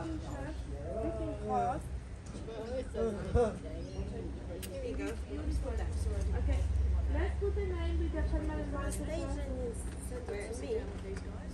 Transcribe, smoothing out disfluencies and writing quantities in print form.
T-shirt, written cost. Here we go. Okay, let's put the name with the permanent resident. Where is it?